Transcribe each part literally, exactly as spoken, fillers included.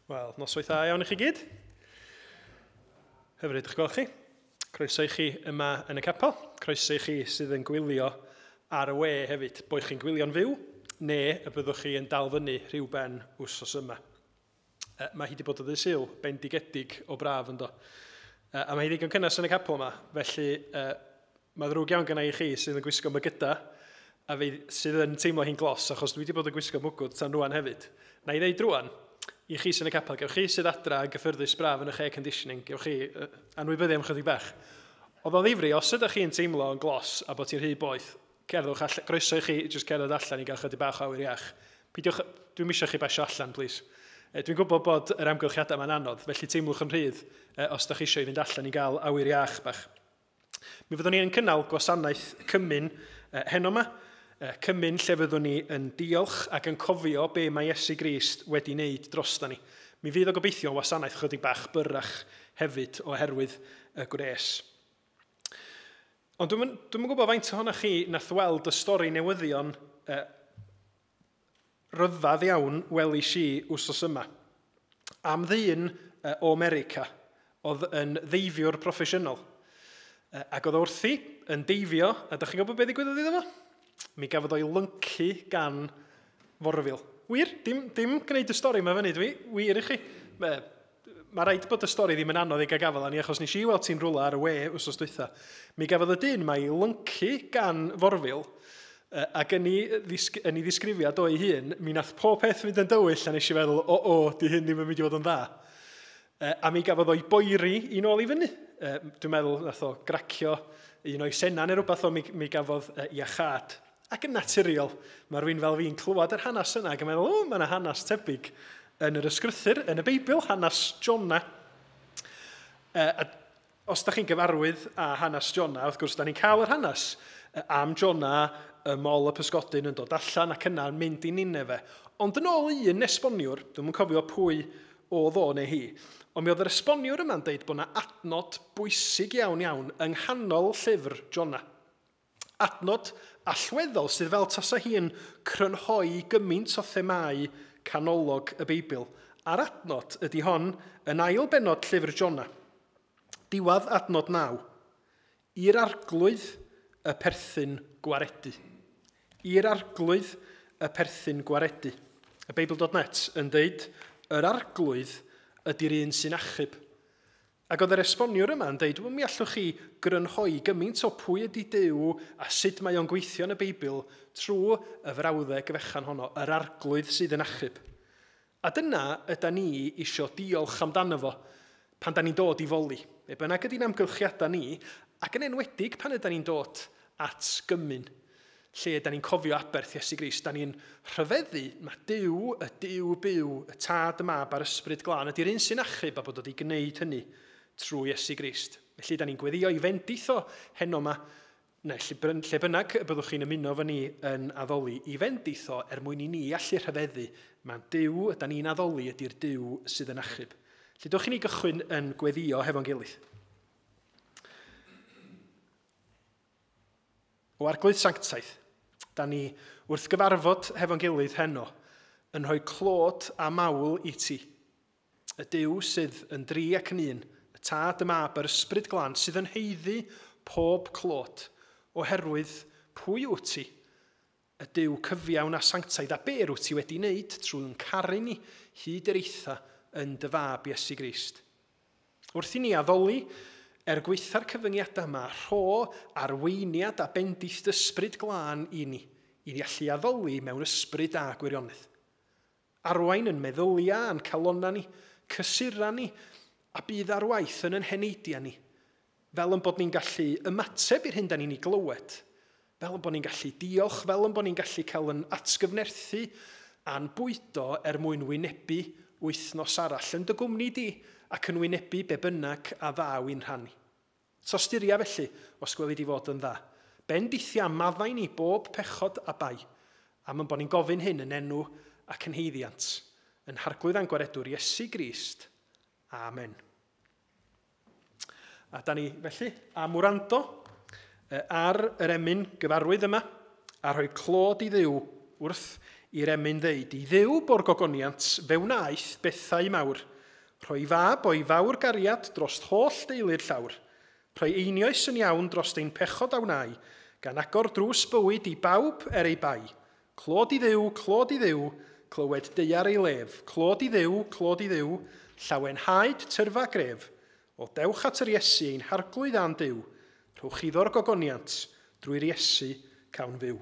Wel, noswaith dda iawn i chi gyd. Hyfryd eich gweld chi. Croeso i chi yma yn y capel. Croeso i chi sydd yn gwylio ar y we hefyd. Boed chi'n gwylio'n fyw, neu y byddwch chi yn dal fyny rhyw ben wsos yma. Uh, mae hi wedi bod o ddysil bendigedig o braf yndo. Uh, a mae hi ddigon cynnes yn y capel yma, felly uh, mae ddrwg iawn gyda i chi sydd yn gwisgo mygyda, a fi sydd yn teimlo hi'n glos, achos dwi wedi bod yn gwisgo mwgwd tan rwan hefyd. Na i ddeud rwan, i chi sy'n y capel, gewch chi sydd adra yn gyffyrddus braf yn eich air conditioning, gewch chi uh, anwybyddu am chydig bach. Oedd o ddifri, os ydych chi'n teimlo yn glos a bod ti'n rhy boeth, cerddwch allan, groeso i chi jyst cerdded allan i gael chydig bach o awyr iach. Pidiwch, dwi'n misio chi basio allan, please. Dwi'n gwybod bod yr amgylchiadau mae'n anodd, felly teimlwch yn rhydd os ydych chi eisiau i fynd allan i gael awyr iach bach. Mi fyddwn ni yn cynnal gwasanaeth cymyn heno yma, cymyn lle fyddwn ni yn diolch ac yn cofio be mae Iesu Grist wedi wneud drosta ni. Mi fydd o gobeithio yn wasanaeth chydig bach byrrach hefyd oherwydd y gwres. Ond dwi'n dwi'n gwybod faint ohonoch chi nath weld y stori newyddion uh, ryddad iawn welis i wsos yma. Am ddyn uh, o America oedd yn ddeifwr proffesiynol. Uh, ac oedd wrthi yn deifio, a ydych chi'n gwybod beth ddigwyddodd iddo fo? Mi gafodd o'i lyncu gan forfil. Wir, dim, dim gwneud y stori yma fyny dwi, wir i chi. Uh, Mae rhaid bod y stori ddim yn anodd i gael gafel ni, achos nes i weld ti'n rwla ar y we wsos dwytha. Mi gafodd y dyn mae lyncu gan forfil, Uh, ac yn ei, ddisg yn ei ddisgrifiad o'i hun, mi nath pob peth fynd yn dywyll a nes i feddwl, o, o, di hyn ddim yn mynd i fod yn dda. Uh, a mi gafodd o'i boeri i nôl i fyny. Uh, dwi'n meddwl nath o gracio un o'i sena neu rhywbeth o mi, mi gafodd uh, iachad. Ac yn naturiol, mae rhywun fel fi'n clywed yr hanes yna ac yn meddwl, o, mae yna hanes tebyg yn yr ysgrythyr, yn y Beibl, hanes Jona. Uh, a, os da chi'n gyfarwydd â hanes Jona, wrth gwrs, da ni'n cael yr hanes uh, am Jona, y mol y pysgodyn yn dod allan ac yna yn mynd i Nineve. Ond yn ôl un esboniwr, dwi'n yn cofio pwy oedd o neu hi, ond mi oedd yr esboniwr yma'n deud bod yna adnod bwysig iawn iawn yng nghanol llyfr Jona. Adnod allweddol sydd fel tasa hi'n crynhoi gymaint o themau canolog y Beibl. A'r adnod ydy hon yn ail benod llyfr Jona. Diwadd adnod naw. I'r arglwydd y perthyn gwaredu. I'r arglwydd y perthyn gwaredu. Y Beibl dot net yn deud, yr arglwydd ydy'r un sy'n achub. Ac oedd yr esboniwr yma yn deud, mi allwch chi grynhoi gymaint o pwy ydy Duw a sut mae o'n gweithio yn y Beibl trwy y frawddeg fechan honno, yr arglwydd sydd yn achub. A dyna yda ni isio diolch amdano fo pan da ni'n dod i foli. Be bynnag ydy'n amgylchiadau ni, ac yn enwedig pan yda ni'n dod at gymyn, lle da ni'n cofio aberth Iesu Grist, da ni'n rhyfeddu, mae Duw, y Duw byw, y tad y mab a'r ysbryd glân, ydy'r un sy'n achub a bod wedi gwneud hynny trwy Iesu Grist. Felly da ni'n gweddio i fenditho heno yma, neu lle bynnag byddwch chi'n ymuno fy ni yn addoli, i fenditho er mwyn i ni allu rhyfeddu, mae Duw, da ni'n addoli, ydy'r Duw sydd yn achub. Felly dwch i ni gychwyn yn gweddio hefo'n gilydd. O arglwydd sanctaeth, da ni wrth gyfarfod hefo'n gilydd heno yn rhoi clod a mawl i ti. Y Duw sydd yn dri ac yn un, y tad y mab yr ysbryd glân sydd yn heiddi pob clod oherwydd pwy wyt ti, y Duw cyfiawn a sanctaidd a be wyt ti wedi wneud trwy'n caru ni hyd yr eitha yn dy fab Iesu Grist. Wrth i ni addoli er gweitha'r cyfyngiadau yma, rho arweiniad a bendith ysbryd glân i ni, i ni allu addoli mewn ysbryd a gwirionedd. Arwain yn meddyliau, yn calonna ni, cysura ni, a bydd ar waith yn yn heneidia ni, fel yn bod ni'n gallu ymateb i'r hyn da ni'n ei glywed, fel yn bod ni'n gallu diolch, fel yn bod ni'n gallu cael yn atgyfnerthu a'n bwydo er mwyn wynebu wythnos arall yn dy gwmni di, ac yn wynebu be bynnag a ddaw i'n rhannu. Tostyria felly, os gweli di fod yn dda. Bendithia maddau ni bob pechod a bai, am yn bod ni'n gofyn hyn yn enw ac yn heiddiant, yn harglwydd angwaredwr Iesu Grist. Amen. A da ni felly am wrando ar yr emyn gyfarwydd yma, a rhoi clod i Dduw wrth i'r emyn ddeud, i ddiw bo'r gogoniant fewnaeth bethau mawr, rhoi fab o'i fawr gariad dros holl deulu'r llawr, rhoi einioes yn iawn dros ein pechod awnau, gan agor drws bywyd i bawb er ei bai. Clod i ddiw, clod i ddiw, clywed deiar ei lef, clod i ddiw, clod i ddiw, llawenhaid tyrfa gref, o dewch at yr Iesu ein harglwydd a'n Duw, rhowch iddo'r gogoniant drwy'r Iesu cawn fyw.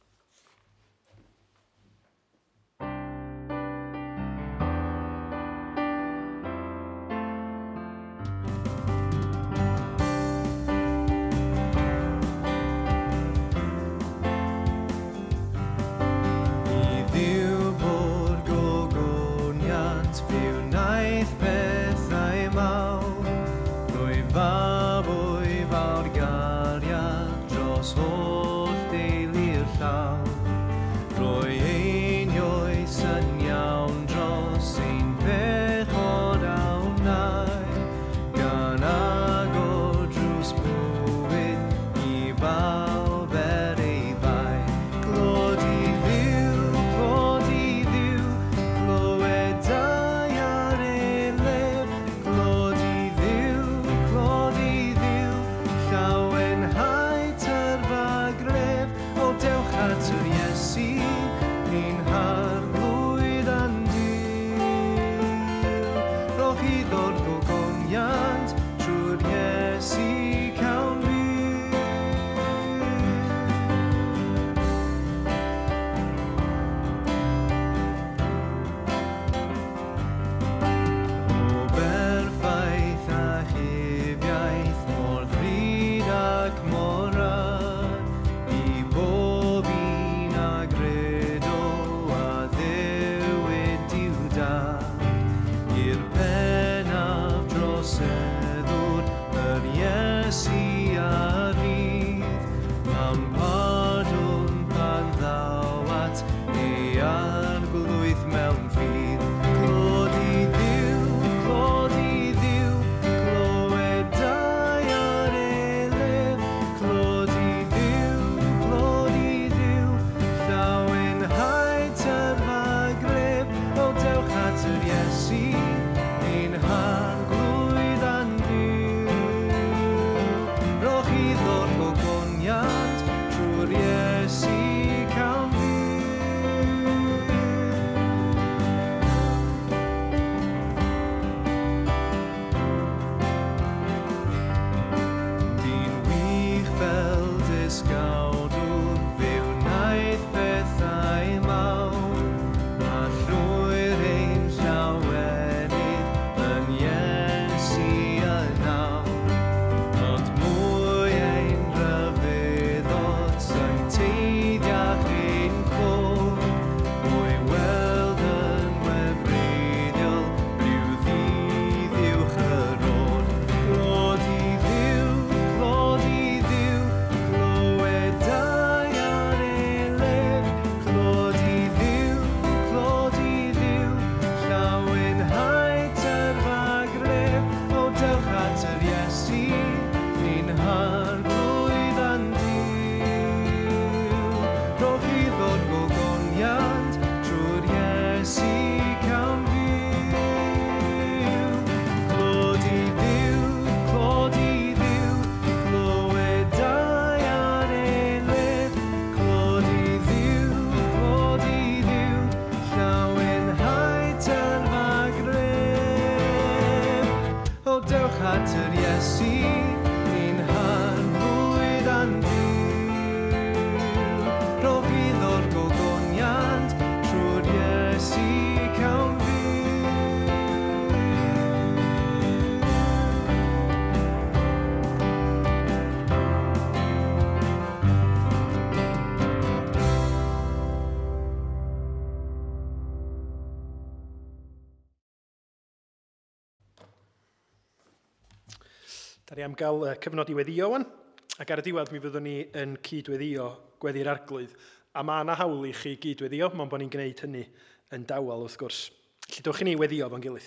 Da ni am gael uh, cyfnod i weddio wan, ac ar y diwedd mi fyddwn ni yn cydweddio gweddi'r arglwydd. A mae yna hawl i chi gydweddio, mae'n bod ni'n gwneud hynny yn dawel wrth gwrs. Felly dewch i ni weddio fo'n gilydd.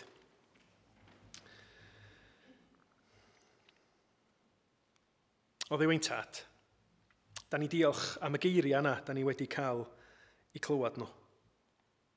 O ddiwy'n tad, da ni diolch am y geiriau yna da ni wedi cael eu clywed nhw.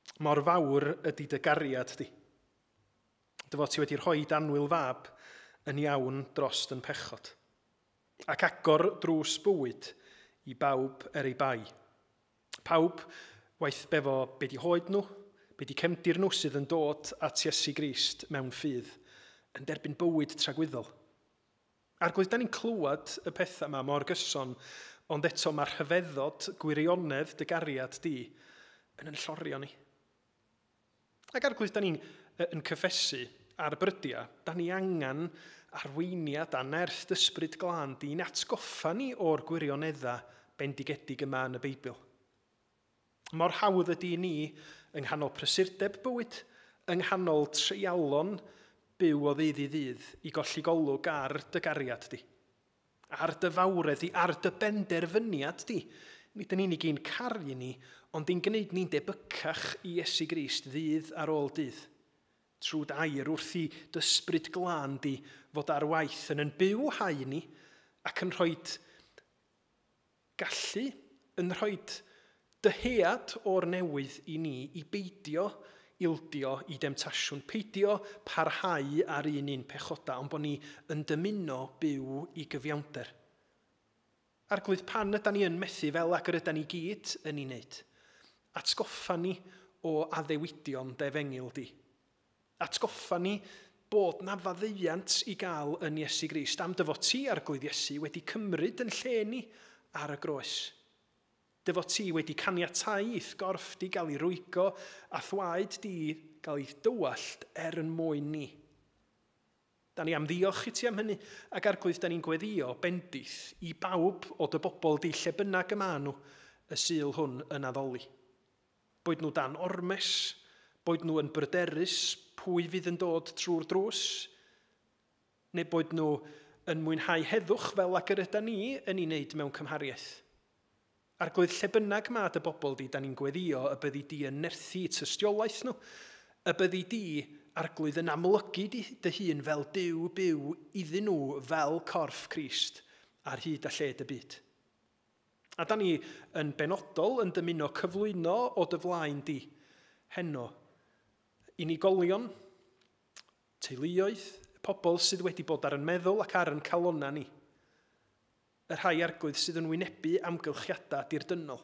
Mor fawr ydy dy gariad di. Dy fod ti wedi rhoi danwyl fab yn iawn drost yn pechod. Ac agor drws bywyd i bawb er ei bai. Pawb waith befo be di hoed nhw, be di cefndir nhw sydd yn dod at Iesu Grist mewn ffydd, yn derbyn bywyd tragwyddol. Arglwydd, da ni'n clywed y pethau yma mor gyson, ond eto mae'r rhyfeddod gwirionedd dy gariad di yn yn llorio ni. Ac arglwydd, da ni'n yn cyffesu ar brydia, da ni angen arweiniad a nerth ysbryd glân di'n atgoffa ni o'r gwirioneddau bendigedig yma yn y Beibl. Mor hawdd ydy ni yng nghanol prysurdeb bywyd, yng nghanol treialon byw o ddydd i ddydd i golli golwg ar dy gariad di, ar dy fawredd di, ar dy benderfyniad di. Nid yn unig i'n caru ni, ond i'n gwneud ni'n debycach i Iesu Grist ddydd ar ôl dydd. Trwy dair wrth i dysbryd glân di fod ar waith yn yn byw hau ni ac yn rhoi gallu, yn rhoi dyhead o'r newydd i ni i beidio ildio i demtasiwn, peidio parhau ar un un pechoda, ond bod ni yn dymuno byw i gyfiawnder. Arglwydd, pan ydyn ni yn methu fel ac yr ydyn ni gyd yn ei wneud? Atgoffa ni o addewidion defengil di. Atgoffa ni bod na faddeuant i gael yn Iesu Grist am dyfod ti, arglwydd Iesu, wedi cymryd yn lle ni ar y groes. Dyfod ti wedi caniatáu i'th gorff di gael ei rwygo a thwaed di gael ei dywallt er yn mwyn ni. Da ni am ddiolch i ti am hynny, ac arglwydd da ni'n gweddio bendith i bawb o dy bobl di lle bynnag yma nhw y syl hwn yn addoli. Boed nhw dan ormes, boed nhw yn bryderus pwy fydd yn dod trwy'r drws, neu boed nhw yn mwynhau heddwch fel ac yr ydyn ni yn ei wneud mewn cymhariaeth. Arglwydd, lle bynnag ma dy bobl di, da ni'n gweddio y byddi di yn nerthu tystiolaeth nhw, y byddi di arglwydd yn amlygu di dy hun fel Duw byw iddyn nhw fel corff Crist ar hyd a lled y byd. A da ni yn benodol yn dymuno cyflwyno o dy flaen di heno unigolion, teuluoedd, pobl sydd wedi bod ar yn meddwl ac ar yn calonna ni. Y rhai arglwydd sydd yn wynebu amgylchiadau dirdynol.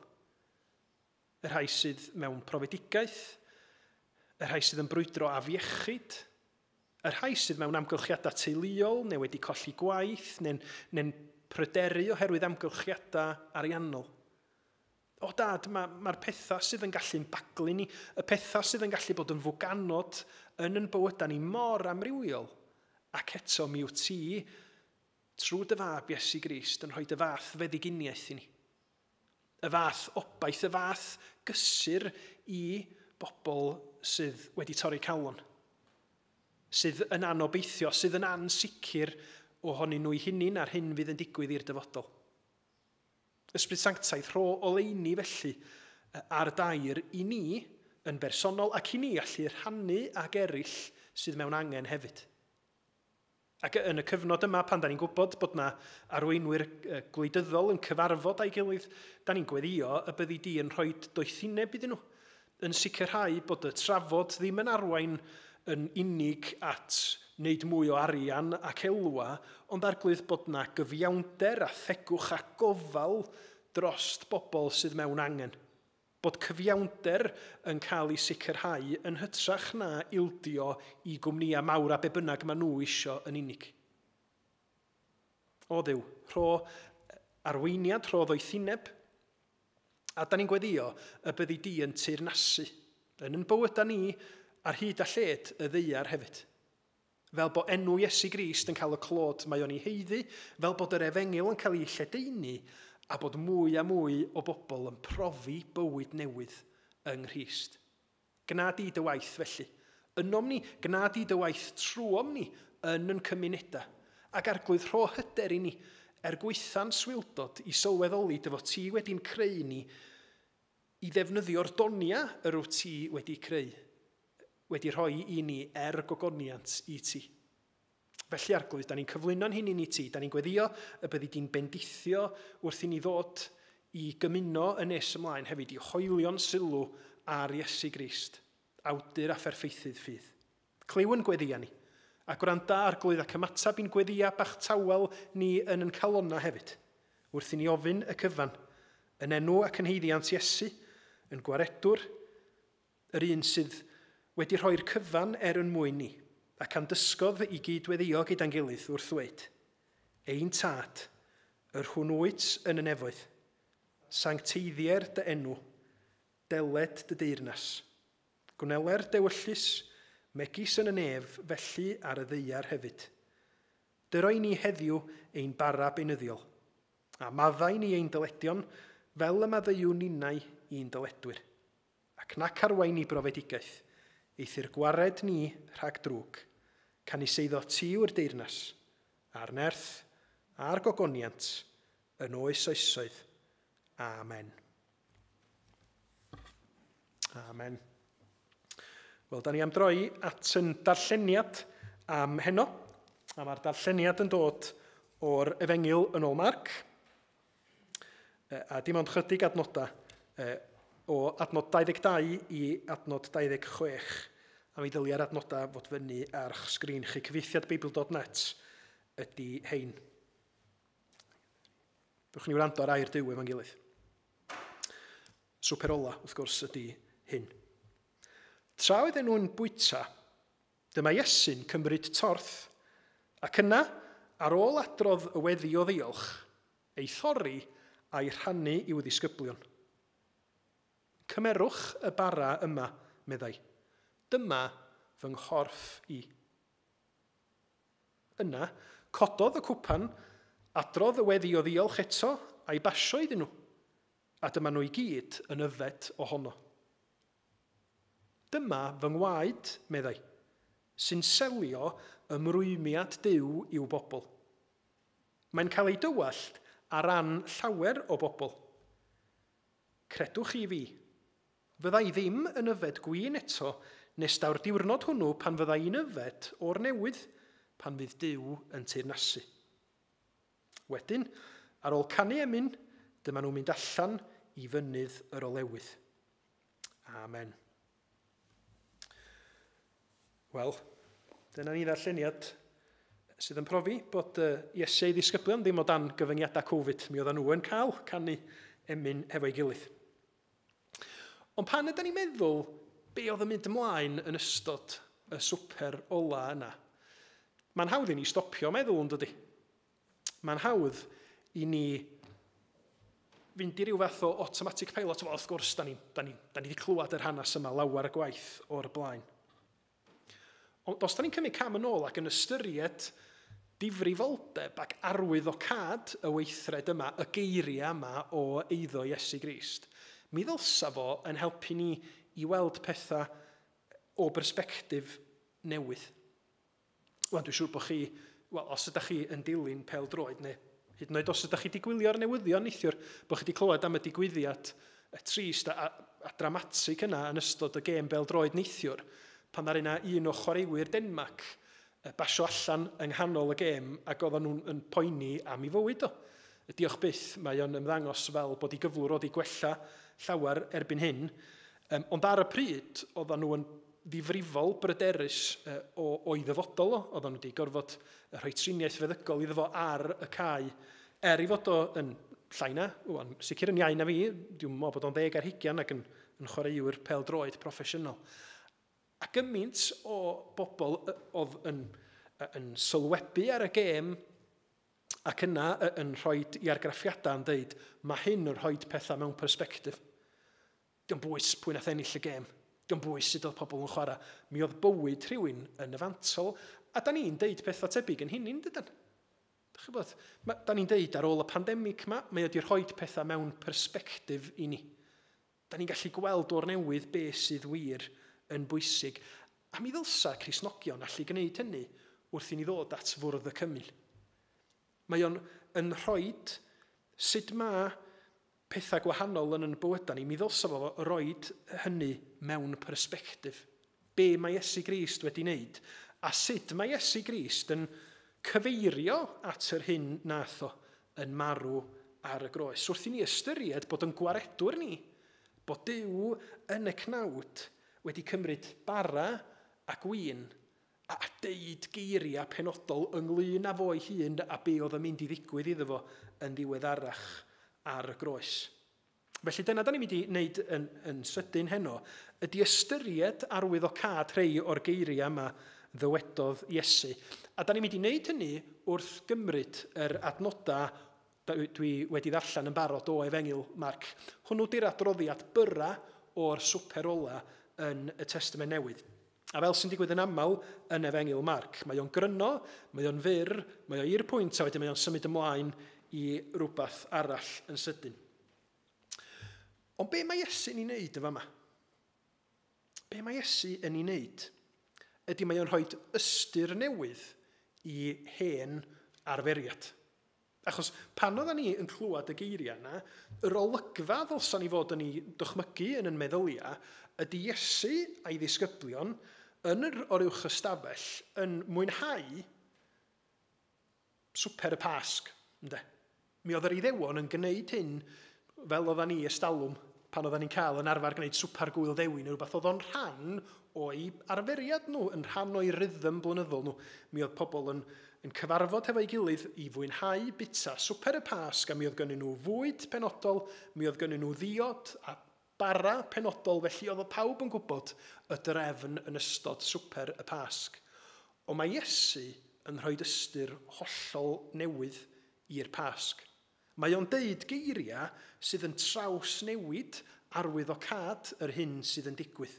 Y rhai sydd mewn profedigaeth, y rhai sydd yn brwydro afiechyd, y rhai sydd mewn amgylchiadau teuluol neu wedi colli gwaith neu'n, neu'n pryderu oherwydd amgylchiadau ariannol. O dad, mae'r ma pethau sydd yn gallu'n baglu ni, y pethau sydd yn gallu bod yn fwganod yn yn bywydau ni mor amrywiol, ac eto mi wyt ti, trwy dy fab Iesu Grist, yn rhoi dy fath feddiginiaeth i ni. Y fath obaith, y fath gysur i bobl sydd wedi torri calon, sydd yn anobeithio, sydd yn ansicr ohonyn nhw eu hunin ar hyn fydd yn digwydd i'r dyfodol. Ysbryd Sanctaidd rho oleuni felly ar dair i ni yn bersonol ac i ni allu rhannu ag eraill sydd mewn angen hefyd. Ac yn y cyfnod yma, pan da ni'n gwybod bod na arweinwyr gwleidyddol yn cyfarfod a'i gilydd, da ni'n gweddio y byddi di yn rhoi doethineb iddyn nhw, yn sicrhau bod y trafod ddim yn arwain yn unig at wneud mwy o arian ac elwa, ond arglwydd bod na gyfiawnder a thegwch a gofal drost bobl sydd mewn angen. Bod cyfiawnder yn cael ei sicrhau yn hytrach na ildio i gwmnïau mawr a be bynnag maen nhw isio yn unig. O Dduw, rho arweiniad, rho ddoethineb, a da ni'n gweddio y byddi di yn teyrnasu, yn yn bywyda ni ar hyd a lled y ddeiar hefyd. Fel bod enw Iesu Grist yn cael y clod mae o'n ei heiddi, fel bod yr efengil yn cael ei lledaenu, a bod mwy a mwy o bobl yn profi bywyd newydd yng Nghrist. Gna di dy waith felly. Ynom ni, gna di dy waith trwom ni yn yn cymunedau, ac arglwydd rho hyder i ni er gweitha'n swildod i sylweddoli dy fod ti wedi'n creu ni i ddefnyddio'r donia yr wyt ti wedi creu, wedi rhoi i ni er gogoniant i ti. Felly arglwydd, da ni'n cyflwyno'n hyn i ni ti, da ni'n gweddio y byddi di'n bendithio wrth i ni ddod i gymuno yn nes ymlaen hefyd i hoelio'n sylw ar Iesu Grist, awdur a pherffeithydd ffydd. Cliw yn gweddia ni, a gwranda ar glwydd ac ymatab i'n gweddia bach tawel ni yn yn calonna hefyd, wrth i ni ofyn y cyfan, yn enw ac yn heiddiant Iesu, yn gwaredwr, yr un sydd wedi rhoi'r cyfan er yn mwyn ni, ac am dysgodd i gydweddio gyda'n gilydd wrth ddweud, ein tad, yr hwn wyt yn y nefoedd, sancteiddier dy enw, deled dy deyrnas, gwneler dewyllus, megis yn y nef felly ar y ddeiar hefyd. Dyroi ni heddiw ein bara beunyddiol, a maddau ni ein dyledion fel y maddeuwn ninnau i'n dyledwyr, ac nac arwain ni brofedigaeth, eithir gwared ni rhag drwg, can i seiddo ti yw'r deyrnas, a'r nerth, a'r gogoniant, yn oes oesoedd. Amen. Amen. Wel, da ni am droi at yn darlleniad am heno, a mae'r darlleniad yn dod o'r Efengil yn ôl Marc, a dim ond chydig adnodau o adnod dau ddeg dau i adnod dau ddeg chwech, a mi ddylia'r adnodau fod fyny ar sgrin chi. Cyfieithiad Beibl dot net ydy hein. Dwch ni wrando ar air dyw efo'n gilydd. Swper ola, wrth gwrs, ydy hyn. Tra oedd nhw'n bwyta, dyma Iesu'n cymryd torth, ac yna, ar ôl adrodd y weddi o ddiolch, ei thorri a'i rhannu i'w ddisgyblion. Cymerwch y bara yma, meddai. Dyma fy nghorff i. Yna, cododd y cwpan, adrodd y weddi o ddiolch eto a'i basio iddyn nhw, a dyma nhw i gyd yn yfed ohono. Dyma fy ngwaed, meddai, sy'n selio ymrwymiad Duw i'w bobl. Mae'n cael ei dywallt ar ran llawer o bobl. Credwch i fi, fyddai ddim yn yfed gwin eto nes daw'r diwrnod hwnnw pan fyddai i'n yfed o'r newydd pan fydd Duw yn teyrnasu. Wedyn, ar ôl canu emyn, dyma nhw'n mynd allan i fynydd yr olewydd. Amen. Wel, dyna ni ddarlleniad sydd yn profi bod uh, Iesu ei ddisgyblion ddim o dan gyfyngiadau Covid. Mi oedden nhw yn cael canu emyn hefo'i gilydd. Ond pan ydyn ni'n meddwl be oedd yn mynd ymlaen yn ystod y swper ola yna, mae'n hawdd i ni stopio meddwl yn dydi. Mae'n hawdd i ni fynd i ryw fath o automatic pilot. Wrth gwrs, da ni, da ni, da ni wedi clywed yr hanes yma lawar y gwaith o'r blaen. Ond os da ni'n cymryd cam yn ôl ac yn ystyried difrifoldeb ac arwydd o cad y weithred yma, y geiriau yma o eiddo Iesu Grist, mi ddylsa fo yn helpu ni i weld pethau o bersbectif newydd. Wel, dwi'n siŵr bod chi, wel, os ydych chi yn dilyn pêl-droed, neu hyd yn oed os ydych chi wedi gwylio'r newyddion neithiwr, bod chi wedi clywed am y digwyddiad y trist a, a dramatig yna yn ystod y gêm pêl-droed neithiwr, pan ddaru yna un o chwaraewyr Denmark basio allan yng nghanol y gêm ac oedden nhw'n yn poeni am ei fywyd o. Diolch byth, mae o'n ymddangos fel bod ei gyflwr oedd ei gwella llawer erbyn hyn, um, ond ar y pryd oedden nhw yn ddifrifol bryderus uh, o, o'i ddyfodol o, oedden nhw wedi gorfod rhoi triniaeth feddygol iddo fo ar y cae, er i fod o yn llaina, wan, sicr yn iau na fi, dwi'n meddwl bod o'n ddeg ar hugian ac yn, yn chwaraewyr pêl-droed proffesiynol. A gymaint o bobl oedd yn, yn sylwebu ar y gêm ac yna yn rhoi i argraffiadau yn dweud, mae hyn yn rhoi pethau mewn perspektif. Di'n bwys pwy nath ennill y gêm. Di'n bwys sut oedd pobl yn chwarae. Mi oedd bywyd rhywun yn yfantol, a da ni'n deud pethau tebyg yn hynny'n dydyn. Da ni'n deud ar ôl y pandemig yma, mae wedi rhoi pethau mewn perspektif i ni. Da ni'n gallu gweld o'r newydd beth sydd wir yn bwysig. A mi ddylsa Cristnogion allu gwneud hynny wrth i ni ddod at fwrdd y cymil. Mae o'n yn rhoi sut mae pethau gwahanol yn yn bywydau ni. Mi ddylsa fo rhoi hynny mewn perspektif. Be mae Iesu Grist wedi wneud a sut mae Iesu Grist yn cyfeirio at yr hyn nath o yn marw ar y groes. Wrth i ni ystyried bod yn gwaredwr ni, bod Duw yn y cnawd wedi cymryd bara a gwyn a deud geiriau penodol ynglyn â fo'i hun a be oedd yn mynd i ddigwydd iddo fo yn ddiweddarach ar y groes. Felly dyna da ni'n mynd i wneud yn, yn sydyn heno, ydy ystyried arwyddocad rhai o'r geiriau yma ddywedodd Iesu. A da ni'n mynd i wneud hynny wrth gymryd yr adnodau dwi wedi ddarllen yn barod o Efengil Marc. Hwnnw di'r adroddiad byra o'r swper ola yn y Testament Newydd. A fel sy'n digwydd yn aml yn Efengil Marc, mae o'n gryno, mae o'n fyr, mae o i'r pwynt a wedyn mae o'n symud ymlaen i rhywbeth arall yn sydyn. Ond be mae Iesu'n ei wneud y fama? Be mae Iesu yn ei wneud? Ydy mae o'n rhoi ystyr newydd i hen arferiad. Achos pan oedden ni yn clywed y geiriau yna, yr olygfa ddylsan ni fod yn ei dychmygu yn yn meddyliau ydy Iesu a'i ddisgyblion yn yr oruwch ystafell yn mwynhau swper y Pasg. Ynde? Mi oedd yr Iddewon yn gwneud hyn fel oedden ni ystalwm pan oedden ni'n cael yn arfer gwneud swper gwyl dewi neu rhywbeth oedd o'n rhan o'i arferiad nhw, yn rhan o'i rhythm blynyddol nhw. Mi oedd pobl yn, yn cyfarfod hefo'i gilydd i fwynhau bita swper y Pasg, a mi oedd gynnu nhw fwyd penodol, mi oedd gynnu nhw ddiod a bara penodol, felly oedd pawb yn gwybod y drefn yn ystod swper y Pasg. Ond mae Iesu yn rhoi ystyr hollol newydd i'r Pasg. Mae o'n deud geiriau sydd yn traws newid arwyddocad yr hyn sydd yn digwydd.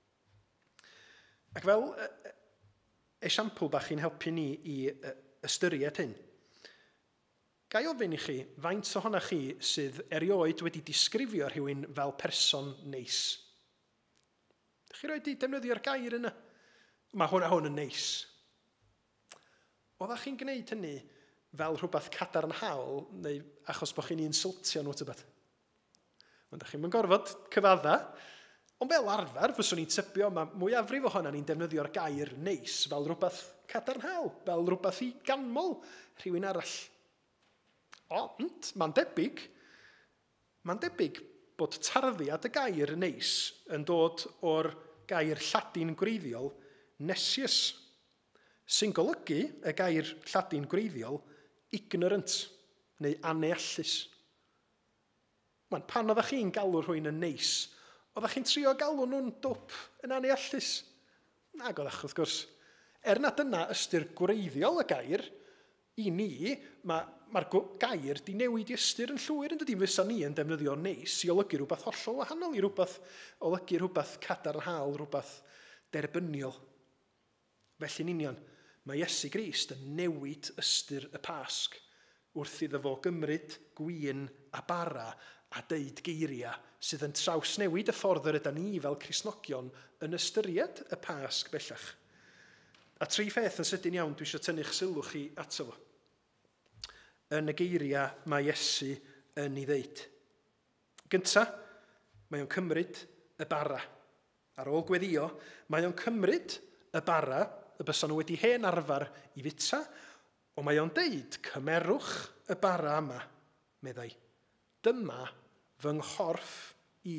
Ac fel esiampl bach i'n helpu ni i ystyried hyn, gai ofyn i chi, faint ohonoch chi sydd erioed wedi disgrifio rhywun fel person neis? Chi roed i defnyddio'r gair yna? Mae hwnna hwn yn neis. Oeddech chi'n gwneud hynny fel rhywbeth cadarnhaol, neu achos bod chi'n insultio nhw tybed? Ond ydych chi'n mynd gorfod cyfadda, ond fel arfer, fyswn ni'n tybio, mae mwyafrif ohono ni'n defnyddio'r gair neis fel rhywbeth cadarnhaol, fel rhywbeth i ganmol rhywun arall. Ond, mae'n debyg, mae'n debyg bod tarddiad y gair neis yn dod o'r gair Lladin gwreiddiol nesius, sy'n golygu y gair Lladin gwreiddiol ignorant neu aneallus. Man, pan oeddech chi'n galw rhywun yn neis, oeddech chi'n trio galw nhw'n dwp yn aneallus? Nag oeddech, wrth gwrs. Er nad yna ystyr gwreiddiol y gair, i ni, mae'r ma gair di newid i ystyr yn llwyr yn dydy fysa ni yn defnyddio neis i olygu rhywbeth hollol wahanol i rhywbeth, olygu rhywbeth cadarnhaol, rhywbeth derbyniol. Felly'n union, mae Iesu Grist yn newid ystyr y Pasg wrth iddo fo gymryd gwyn a bara a deud geiriau sydd yn trawsnewid y ffordd yr ydyn ni fel Cristnogion yn ystyried y Pasg bellach. A tri pheth yn sydyn iawn dwi eisiau tynnu'ch sylw chi ato fo. Yn y geiriau mae Iesu yn ei ddeud. Gynta, mae o'n cymryd y bara. Ar ôl gweddio, mae o'n cymryd y bara, y bysan nhw wedi hen arfer i fita, ond mae o'n deud, cymerwch y bara yma, meddai, dyma fy nghorff i.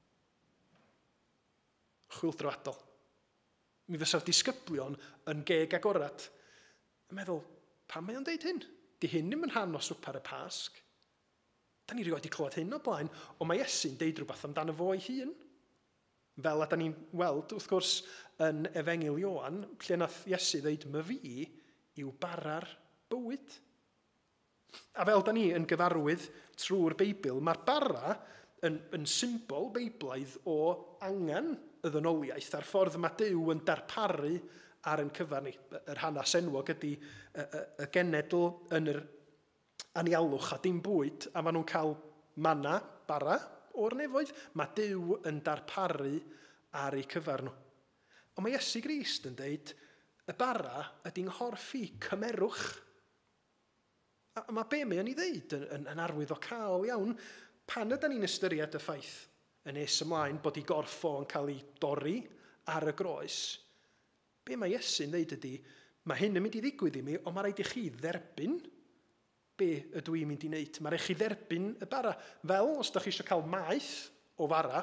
Chwyldroadol. Mi fysa'r disgyblion yn geg agorad. Yn meddwl, pam mae o'n deud hyn? Di hyn ddim yn rhan o swper y Pasg. Da ni rioed wedi clywed hyn o blaen, ond mae Iesu'n deud rhywbeth amdano fo ei hun. Fel a da ni'n weld, wrth gwrs, yn Efengil Ioan, lle nath Iesu ddeud, my fi yw bara'r bywyd. A fel da ni yn gyfarwydd trwy'r Beibl, mae'r bara yn, yn symbol Beiblaidd o angen y ddynoliaeth a'r ffordd mae Duw yn darparu ar yn cyfan ni. Yr hanes enwog ydy y, y, y genedl yn yr anialwch a dim bwyd, a maen nhw'n cael manna, bara, o'r nefoedd. Mae Duw yn darparu ar eu cyfar nhw. Ond mae Iesu Grist yn deud, y bara ydy'n nghorff i, cymerwch. A mae be mae o'n ei ddeud yn, yn, yn arwyddocâd iawn, pan ydyn ni'n ystyried y ffaith yn nes ymlaen bod ei gorff o'n cael ei dorri ar y groes, be mae Iesu'n ddeud ydy, mae hyn yn mynd i ddigwydd i mi, ond mae rhaid i chi dderbyn be ydw i'n mynd i wneud. Mae rhaid i chi dderbyn y bara. Fel os ydych chi eisiau cael maeth o fara,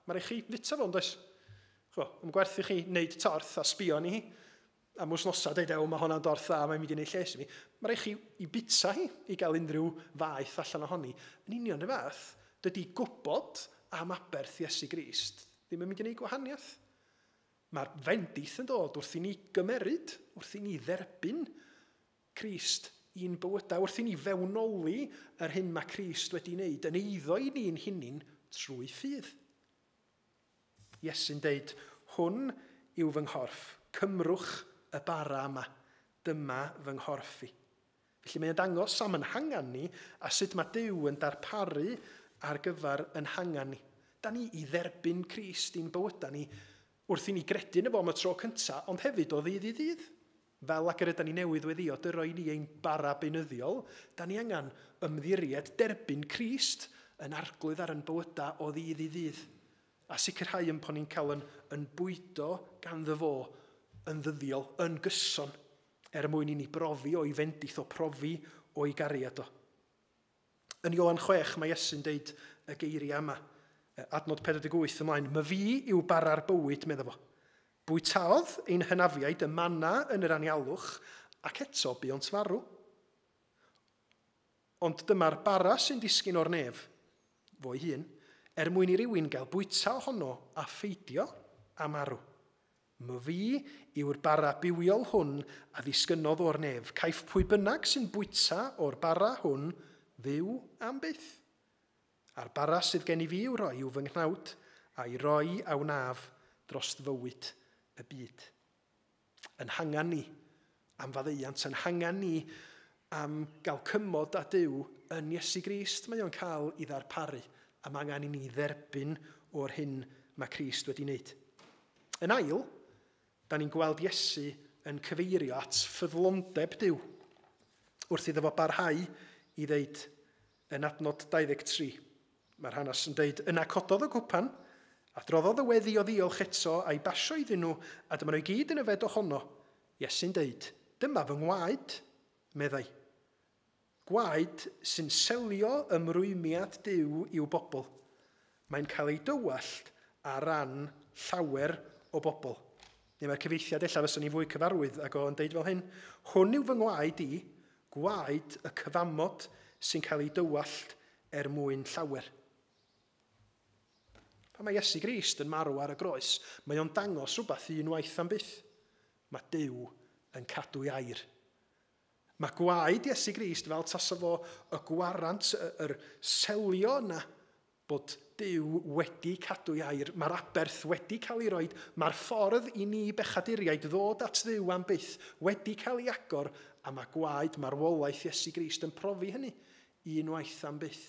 Mae rhaid chi fita fo, does? Mae'n gwerthu chi wneud torth a sbio ni hi. Am wsnosa dweud, ew, mae hwnna'n dorth dda, mae'n mynd i wneud lles i mi. Mae rhaid chi i bita hi, i gael unrhyw faith allan ohoni. Yn union y fath, dydy gwybod am aberth Iesu Grist ddim yn mynd i wneud gwahaniaeth. Mae'r fendith yn dod wrth i ni gymeryd, wrth i ni dderbyn Crist i'n bywyda, wrth i ni fewnoli yr hyn mae Crist wedi wneud yn eiddo i ni'n hunin trwy ffydd. Iesu'n deud, hwn yw fy nghorff, cymrwch y bara yma, dyma fy nghorff i. Felly mae'n dangos am yn hangan ni a sut mae Duw yn darparu ar gyfer yn hangan ni. Da ni i dderbyn Crist i'n bywyda ni wrth i ni gredu yn y bo am y tro cyntaf, ond hefyd o ddydd i ddydd. Fel ac yr ydyn ni newydd wedi o dyroi ni ein bara beunyddiol, da ni angen ymddiried derbyn Crist yn arglwydd ar yn bywyda o ddydd i ddydd. A sicrhau yn po ni'n cael yn, yn bwydo gan ddyfo yn ddyddiol, yn gyson, er mwyn i ni brofi o'i fendith o profi o'i gariad o. Yn Ioan chwech mae Iesu'n deud y geiriau yma, adnod pedwar deg wyth ymlaen, my fi yw bara'r bywyd, medda fo. Bwytaodd ein hynafiaid y manna yn yr anialwch, ac eto buont farw. Ond dyma'r bara sy'n disgyn o'r nef, fo'i hun, er mwyn i rywun gael bwyta ohono a pheidio a marw. My fi yw'r bara bywiol hwn a ddisgynodd o'r nef. Caiff pwy bynnag sy'n bwyta o'r bara hwn fyw am byth. A'r bara sydd gen i fi i'w roi yw fy nghnawd a'i roi a wnaf dros fywyd y byd. Yn hangan ni am faddeuant, yn hangan ni am gael cymod a Duw yn Iesu Grist mae o'n cael i ddarparu. A mae angen i ni dderbyn o'r hyn mae Crist wedi wneud. Yn ail, da ni'n gweld Iesu yn cyfeirio at ffyddlondeb Duw. Wrth iddo fo barhau i ddeud yn adnod dau ddeg tri. Mae'r hanes yn deud, yna cododd y gwpan, a droddodd y weddi o ddiolch eto a'i basio iddyn nhw, a dyma nhw i gyd yn yfed ohono. Iesu'n deud, dyma fy ngwaed, meddai. Gwaed sy'n selio ymrwymiad Duw i'w bobl. Mae'n cael ei dywallt ar ran llawer o bobl. Neu mae'r cyfeithiad ella fyswn ni fwy cyfarwydd ac o'n deud fel hyn. Hwn yw fy ngwaed i, gwaed y cyfamod sy'n cael ei dywallt er mwyn llawer. Pan mae Iesu Grist yn marw ar y groes, mae o'n dangos rhywbeth unwaith am byth. Mae Duw yn cadw air. Mae gwaed Iesu Grist fel tasa fo y gwarant, yr selio yna, bod Duw wedi cadw air. Mae'r aberth wedi cael ei roi, mae'r ffordd i ni bechaduriaid ddod at Dduw am byth wedi cael ei agor, a mae gwaed, mae'r wolaeth Iesu Grist yn profi hynny unwaith am byth.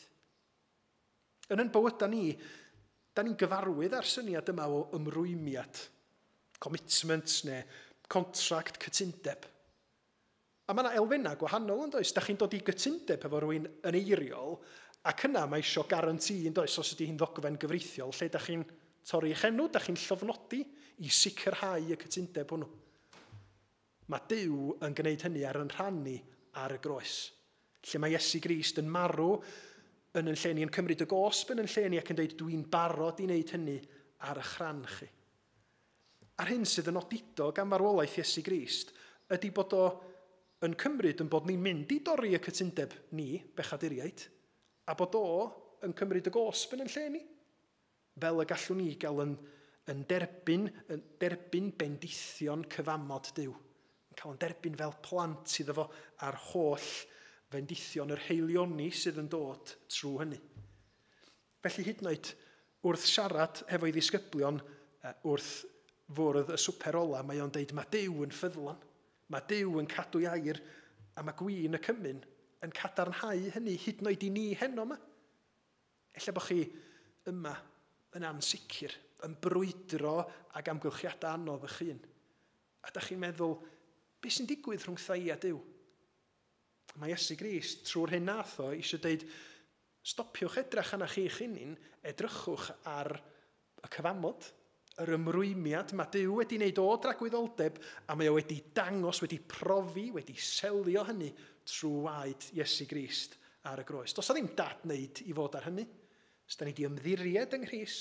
Yn yn bywyda ni, da ni'n gyfarwydd ar syniad yma o ymrwymiad, commitment neu contract cytundeb. A mae yna elfennau gwahanol yn does. Da chi'n dod i gytundeb efo rhywun yn eiriol, ac yna mae eisiau garanti yn does os ydy hi'n ddogfen gyfreithiol, lle da chi'n torri eich enw, da chi'n llofnodi i sicrhau y cytundeb hwnnw. Mae Duw yn gwneud hynny ar yn rhannu ar y groes, lle mae Iesu Grist yn marw yn yn lle ni yn cymryd y gosb yn yn lle ni ac yn dweud dwi'n barod i wneud hynny ar y chran chi. A'r hyn sydd yn nodido gan farwolaeth Iesu Grist ydy bod o yn cymryd yn bod ni'n mynd i dorri y cytundeb ni, bechaduriaid, a bod o yn cymryd y gosb yn yn lle ni. Fel y gallwn ni gael yn, yn, derbyn, yn derbyn bendithion cyfamod Duw. Yn cael yn derbyn fel plant iddo fo a'r holl bendithion yr heilioni sydd yn dod trwy hynny. Felly hyd yn oed wrth siarad hefo'i ddisgyblion, wrth fwrdd y swper ola, mae o'n deud mae Duw yn ffyddlon. Mae Duw yn cadw air, a mae gwyn y cymyn yn cadarnhau hynny hyd yn oed i ni heno yma. Ella bod chi yma yn ansicr, yn brwydro ag amgylchiadau anodd eich hun. A da chi'n meddwl, beth sy'n digwydd rhwng thai a Duw? Mae Iesu Grist, trwy'r hyn nath o, eisiau dweud, stopiwch edrych arna chi'ch hunin, edrychwch ar y cyfamod, yr ymrwymiad mae Duw wedi wneud o dragwyddoldeb, a mae o wedi dangos, wedi profi, wedi selio hynny trwy waed Iesu Grist ar y groes. Does na ddim dat wneud i fod ar hynny. Os da ni wedi ymddiried yng Nghrist,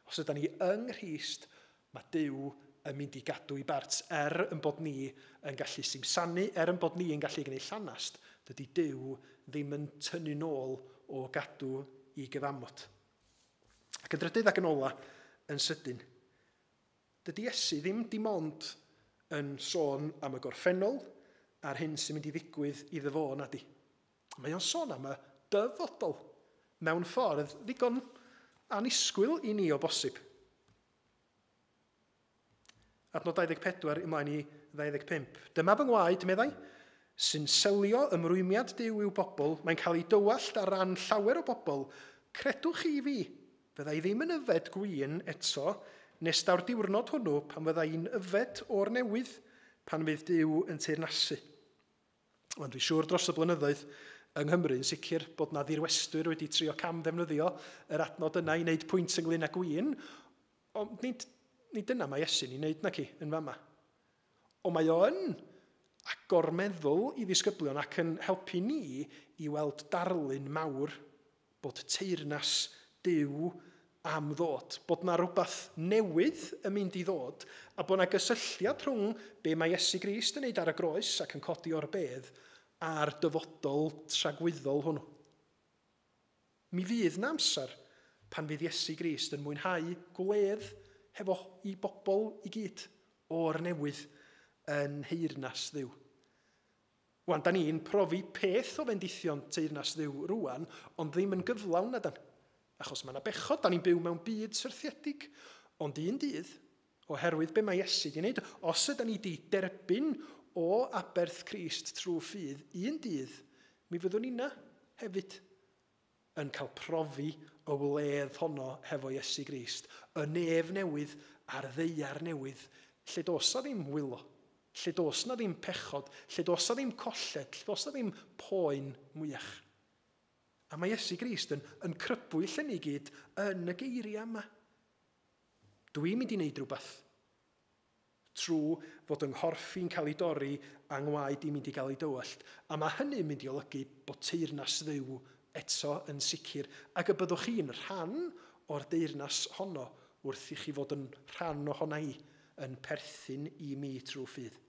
Os ydym ni yng Nghrist, mae Duw yn mynd i gadw i bart er yn bod ni yn gallu simsanu, er yn bod ni yn gallu gwneud llanast, dydy Duw ddim yn tynnu nôl o gadw i gyfamod. Ac yn drydydd ac yn ola yn sydyn, dydy Iesu ddim dim ond yn sôn am y gorffennol a'r hyn sy'n mynd i ddigwydd iddo fo nadi. Mae o'n sôn am y dyfodol mewn ffordd ddigon anisgwyl i ni o bosib. Adnod dau ddeg pedwar ymlaen i ddau ddeg pump. Dyma fy ngwaed, meddai, sy'n selio ymrwymiad Duw i'w bobl, mae'n cael ei dywallt ar ran llawer o bobl. Credwch chi fi, fyddai ddim yn yfed gwyn eto, nes daw'r diwrnod hwnnw pan fyddai'n yfed o'r newydd, pan fydd Duw yn teyrnasu. Ond dwi'n siŵr dros y blynyddoedd yng Nghymru yn sicr bod na ddirwestwyr wedi trio cam ddefnyddio yr adnod yna i wneud pwynt ynglyn â gwyn, ond nid, nid dyna mae Iesu'n ei wneud na ci yn fama. Ond mae o yn agor meddwl i ddisgyblion ac yn helpu ni i weld darlun mawr bod teyrnas Duw am ddod, bod na rhywbeth newydd yn mynd i ddod, a bod na gysylltiad rhwng be mae Iesu Grist yn neud ar y groes ac yn codi o'r bedd a'r dyfodol tragwyddol hwnnw. Mi fydd na amser pan fydd Iesu Grist yn mwynhau gwledd hefo i bobl i gyd o'r newydd yn heyrnas Dduw. Wan, da ni'n profi peth o fendithion teyrnas Dduw rwan, ond ddim yn gyflawn na dan. Achos mae yna bechod, da ni'n byw mewn byd syrthiedig, ond un dydd, oherwydd be mae Iesu di wneud, os yda ni di derbyn o aberth Crist trwy ffydd, un dydd, mi fyddwn ni'na hefyd yn cael profi o wledd honno hefo Iesu Grist, y nef newydd a'r ddeiar newydd, lle dos na ddim wylo, lle dos na ddim pechod, lle dos na ddim colled, lle dos na ddim poen mwyach. A mae Iesu Grist yn, yn crybwyll yn ei gyd yn y geiriau yma. Dwi'n mynd i wneud rhywbeth trwy fod yng nghorffi'n cael ei dorri a ngwaed i'n mynd i gael ei dywallt. A mae hynny'n mynd i olygu bod teyrnas Dduw eto yn sicr. Ac y byddwch chi'n rhan o'r deyrnas honno wrth i chi fod yn rhan ohona i yn perthyn i mi trwy ffydd.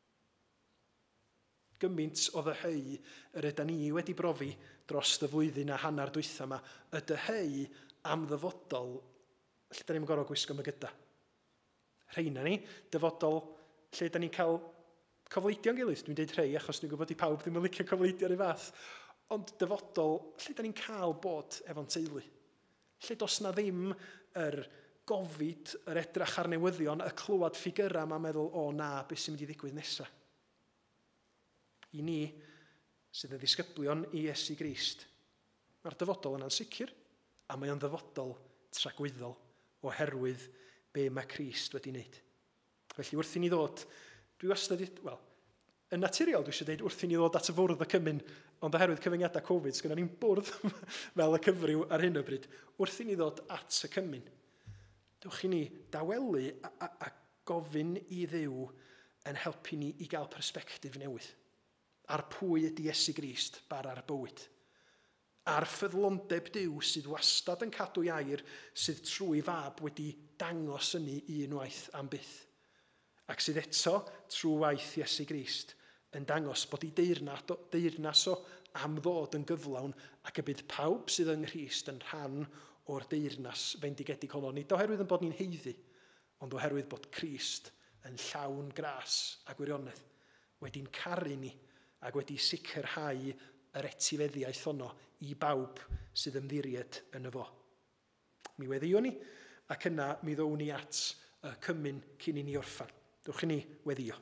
Gymaint o ddeheu yr ydyn ni wedi brofi dros y flwyddyn a hanner dwytha yma, y deheu am ddyfodol, lle da ni'n gorfod gwisgo mygyda. Rheina ni, dyfodol lle da ni'n cael cofleidio'n gilydd. Dwi'n deud rhai achos dwi'n gwybod i pawb ddim yn licio cofleidio ar ei fath. Ond dyfodol lle da ni'n cael bod efo'n teulu. Lle dos na ddim yr gofid, yr edrach ar newyddion, y clywed ffigyra yma'n meddwl, o na, beth sy'n mynd i ddigwydd nesaf. I ni, sydd yn ddisgyblion i Iesu Grist, mae'r dyfodol yna'n sicr, a mae o'n dyfodol tragwyddol oherwydd be mae Crist wedi wneud. Felly wrth i ni ddod, dwi wastad, wel, yn naturiol dwi eisiau dweud wrth i ni ddod at y fwrdd y cymun, ond oherwydd cyfyngiadau Covid, sgynna ni'n bwrdd fel y cyfryw ar hyn o bryd, wrth i ni ddod at y cymun. Dewch i ni dawelu a, a, a gofyn i Dduw yn helpu ni i gael persbectif newydd. Ar pwy ydy Iesu Grist bar ar bywyd. A'r ffyddlondeb Duw sydd wastad yn cadw i air, sydd trwy fab wedi dangos hynny unwaith am byth. Ac sydd eto trwy waith Iesu Grist yn dangos bod ei deyrnas, deyrnas o am ddod yn gyflawn ac y bydd pawb sydd yng Nghrist yn rhan o'r deyrnas fendigedig honno. Nid oherwydd yn bod ni'n heiddi, ond oherwydd bod Crist yn llawn gras a gwirionedd wedi'n caru ni ac wedi sicrhau yr etifeddiaeth honno i bawb sydd ymddiried yn y fo. Mi weddion ni, ac yna mi ddown ni at y cymun cyn i ni orffan. Dwch i ni weddio.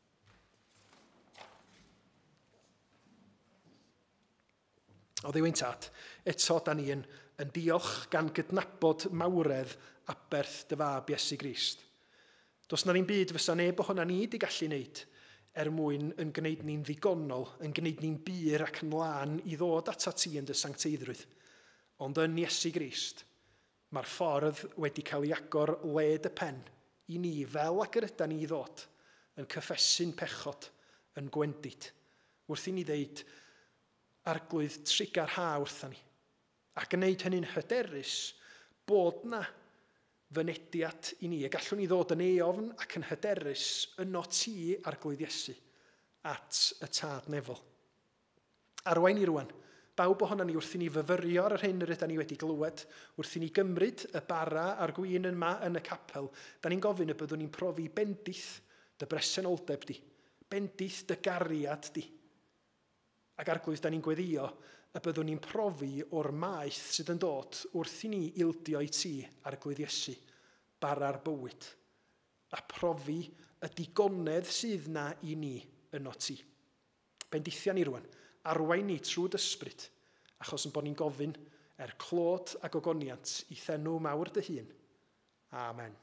O ddiwynt at, eto da ni yn, yn diolch gan gydnabod mawredd aberth dy fab Iesu Grist. Does na ddim byd fysa neb ohona ni di gallu wneud er mwyn yn gwneud ni'n ddigonol, yn gwneud ni'n byr ac yn lân i ddod at ti yn dy sancteiddrwydd. Ond yn Iesu Grist, mae'r ffordd wedi cael ei agor led y pen i ni fel ac yr ydyn ni i ddod, yn cyffesu'n pechod, yn gwendid. Wrth i ni ddeud arglwydd trigar ha wrtha ni. Ac yn gwneud hynny'n hyderus bod na fynediad i ni, a gallwn ni ddod yn eofn ac yn hyderus yno ti arglwydd Iesu at y tad nefol. Arwain ni rwan, bawb ohono ni wrth i ni fyfyrio ar yr hyn yr ydym ni wedi glywed, wrth i ni gymryd y bara a'r gwyn yma yn y capel, da ni'n gofyn y byddwn ni'n profi bendith dy bresenoldeb di, bendith dy gariad di. Ac arglwydd da ni'n gweddio y byddwn ni'n profi o'r maeth sydd yn dod wrth i ni ildio i ti arglwydd Iesu, bara'r bywyd, a profi y digonedd sydd na i ni yno ti. Bendithia ni rwan, arwain ni trwy dysbryd, achos yn bod ni'n gofyn er clod a gogoniant i thenw mawr dy hun. Amen.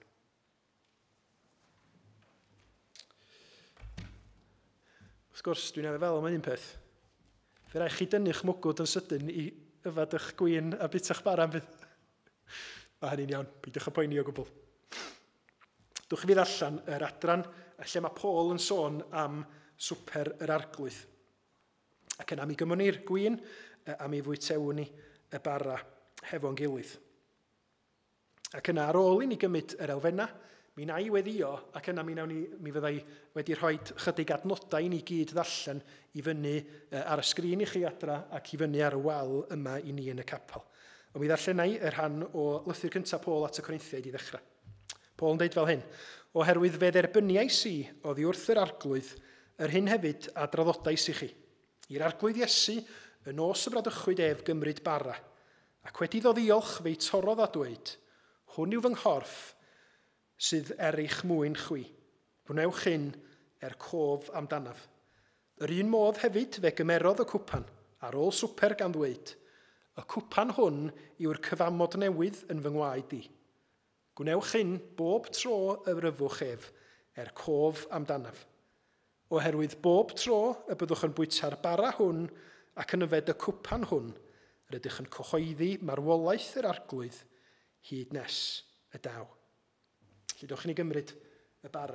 Wrth gwrs, dwi'n efo fel yma un peth. Fe rai chi dynnu'ch mwgwd yn sydyn i yfad eich gwyn a bita'ch bara am fydd. Mae hynny'n iawn, peidiwch y poeni o gwbl. Dwch i fydd allan yr adran lle mae Paul yn sôn am swper yr arglwydd. Ac yna mi gymwn ni'r gwyn a mi fwytewn ni y bara hefo'n gilydd. Ac yna ar ôl i ni gymryd yr elfenna, mi na i weddio, ac yna mi, ni, mi fyddai wedi rhoi chydig adnodau i ni gyd ddarllen i fyny ar y sgrin i chi adra ac i fyny ar y wal yma i ni yn y capel. Ond mi ddarllenau y rhan o lythyr cyntaf Paul at y Corinthiaid i ddechrau. Paul yn deud fel hyn, oherwydd fe dderbyniais i oddi wrth yr arglwydd, yr hyn hefyd a draddodais i chi. I'r arglwydd Iesu, yn os y bradychwyd ef gymryd bara, ac wedi ddod ddiolch fe'i torodd a dweud, hwn yw fy nghorff, sydd er eich mwyn chwi. Wnewch hyn er cof amdanaf. Yr un modd hefyd fe gymerodd y cwpan, ar ôl swper gan ddweud, y cwpan hwn yw'r cyfamod newydd yn fy ngwaed i. Gwnewch hyn bob tro y ryfwch ef, er cof amdanaf. Oherwydd bob tro y byddwch yn bwyta'r bara hwn ac yn yfed y cwpan hwn, rydych yn cyhoeddi marwolaeth yr arglwydd hyd nes y daw. Felly dewch i ni gymryd y bara.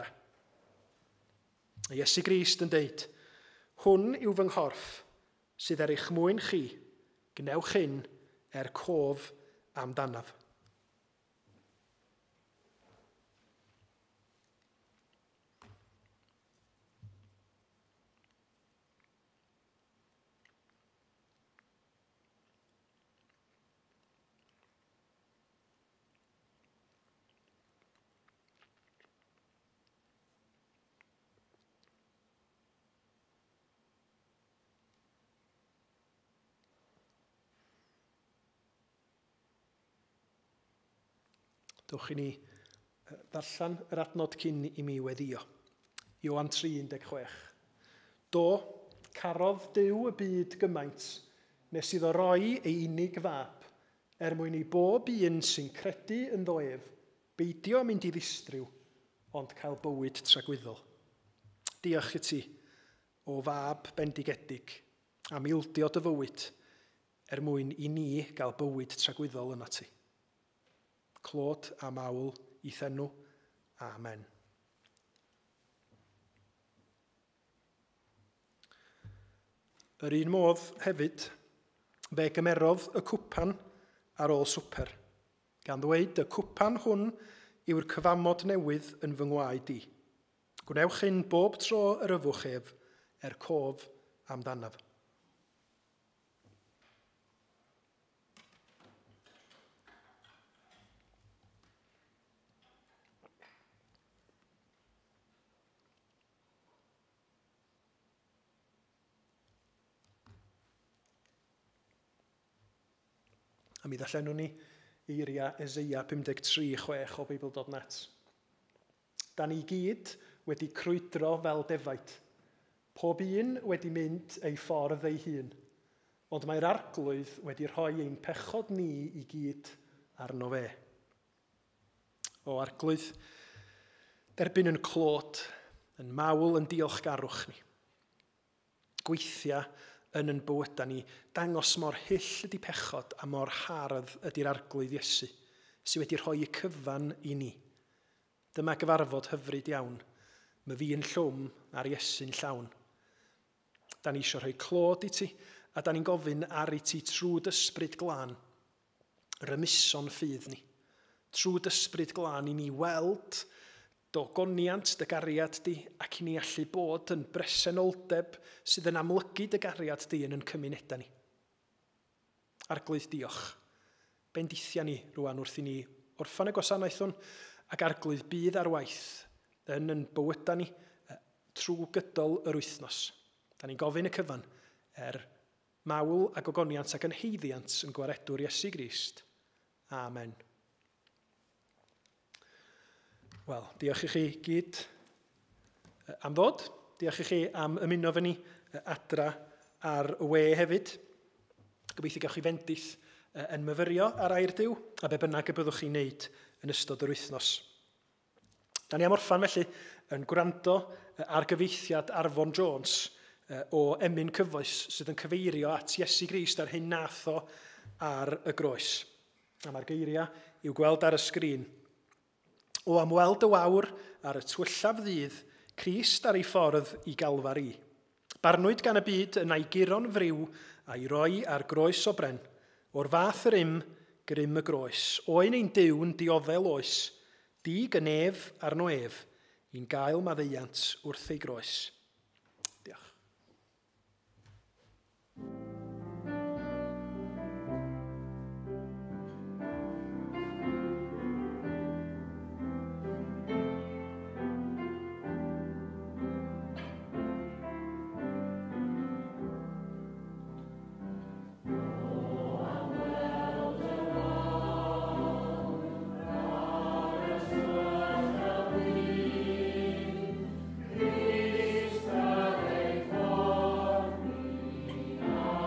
Iesu Grist yn deud, hwn yw fy nghorff sydd er eich mwyn chi, gnewch hyn er cof amdanaf. Dwch i ni ddarllen yr adnod cyn i mi weddio. Ioan tri un deg chwech. Do, carodd Duw y byd gymaint, nes iddo roi ei unig fab, er mwyn i bob un sy'n credu yn ddoef, beidio mynd i ddistryw, ond cael bywyd tragwyddol. Diolch i ti, o fab bendigedig, am ildio dy fywyd, er mwyn i ni gael bywyd tragwyddol yna ti. Clod a mawl i thenw. Amen. Yr un modd hefyd, fe gymerodd y cwpan ar ôl swper, gan ddweud y cwpan hwn yw'r cyfamod newydd yn fy ngwaed i. Gwnewch hyn bob tro yr yfwch ef, er cof amdanaf. A mi ddallenwn ni eiria Eseia pum deg tri chwech o Beibl dot net. Da ni gyd wedi crwydro fel defaid. Pob un wedi mynd ei ffordd ei hun, ond mae'r arglwydd wedi rhoi ein pechod ni i gyd arno fe. O arglwydd, derbyn yn clod, yn mawl yn diolchgarwch ni. Gweithia yn yn bywyda ni, dangos mor hyll ydi pechod a mor hardd ydi'r arglwydd Iesu, sydd wedi rhoi y cyfan i ni. Dyma gyfarfod hyfryd iawn, my fi yn llwm ar Iesu'n llawn. Da ni eisiau rhoi clod i ti, a da ni'n gofyn ar i ti trwy dysbryd glân, rymuson ffydd ni, trwy dysbryd glân i ni weld dogoniant dy gariad di ac i ni allu bod yn bresenoldeb sydd yn amlygu dy gariad di yn yn cymunedau ni. Arglwydd diolch. Bendithia ni rwan wrth i ni orffan y gwasanaeth hwn ac arglwydd bydd ar waith yn yn bywyda ni trwy gydol yr wythnos. Da ni'n gofyn y cyfan er mawl a gogoniant ac yn heiddiant yn gwaredwr Iesu Grist. Amen. Wel, diolch i chi gyd am ddod. Diolch i chi am ymuno fy ni adra ar y we hefyd. Gobeithio gewch chi fendith yn myfyrio ar air Duw a be bynnag y byddwch chi'n neud yn ystod yr wythnos. Da ni am orffan felly yn gwrando ar gyfeithiad Arfon Jones o emyn cyfoes sydd yn cyfeirio at Iesu Grist ar hyn nath o ar y groes. A mae'r geiriau i'w gweld ar y sgrin. O am weld y wawr ar y twyllaf ddydd, Crist ar ei ffordd i Galfari. Barnwyd gan y byd yn ei guron friw a'i roi ar groes o bren. O'r fath yr ym, grym y groes. Oen ein diwn dioddel oes, di gynef arno ef, i'n gael maddeiant wrth ei groes. Diolch. Christ,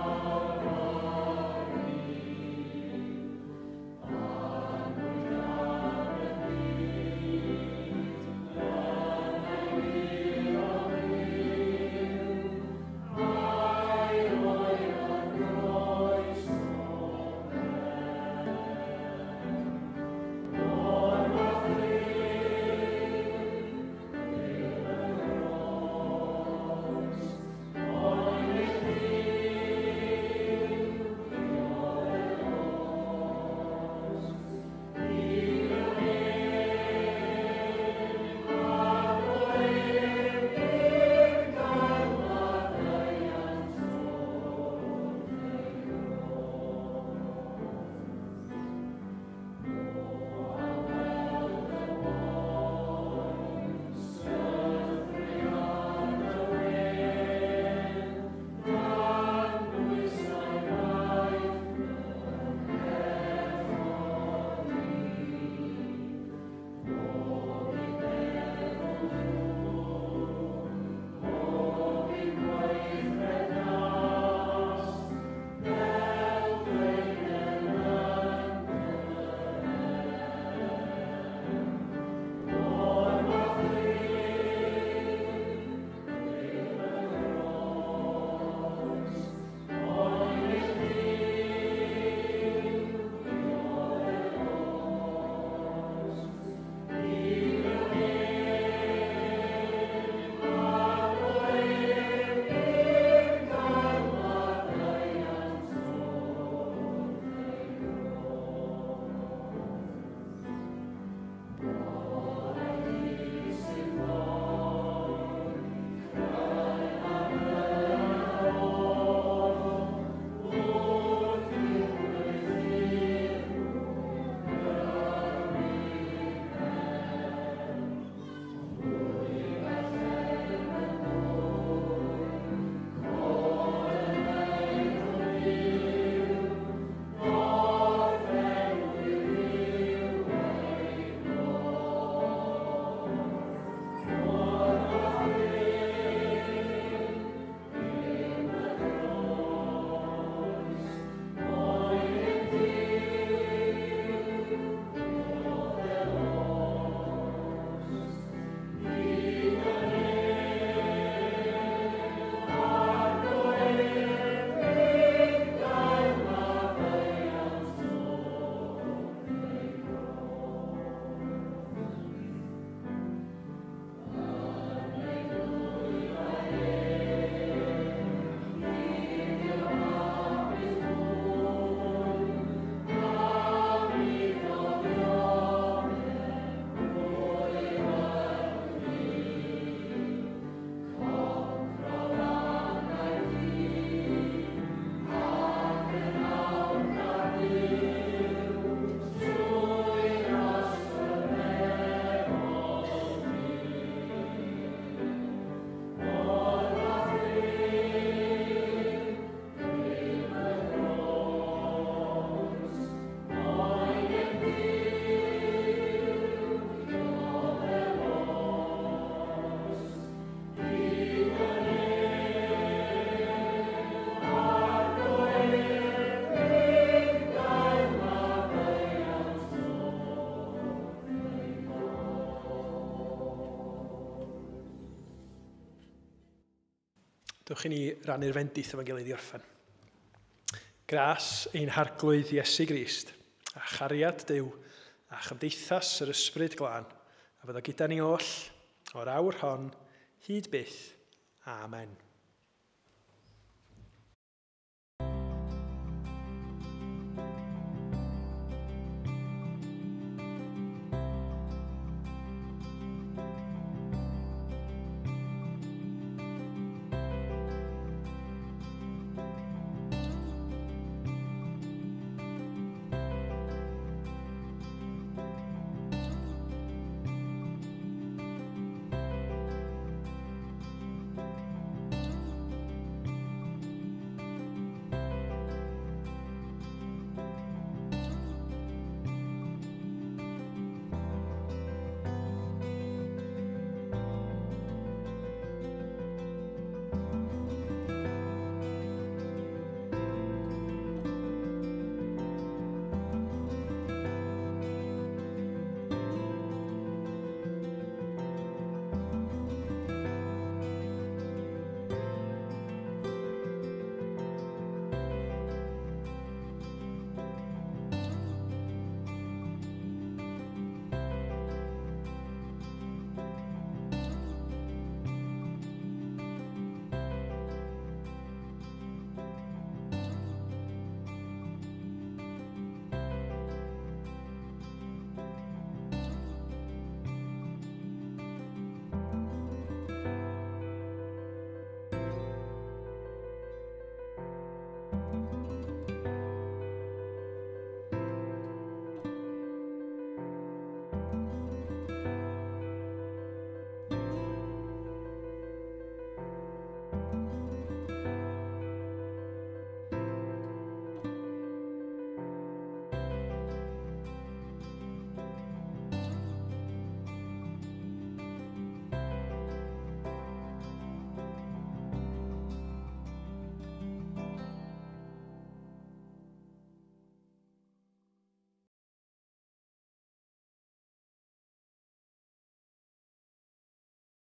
Dewch i ni rannu'r fendith efo'n gilydd i orffen. Gras ein harglwydd Iesu Grist, a chariad Duw, a chymdeithas yr ysbryd glân, a fyddo gyda ni oll, o'r awr hon, hyd byth. Amen.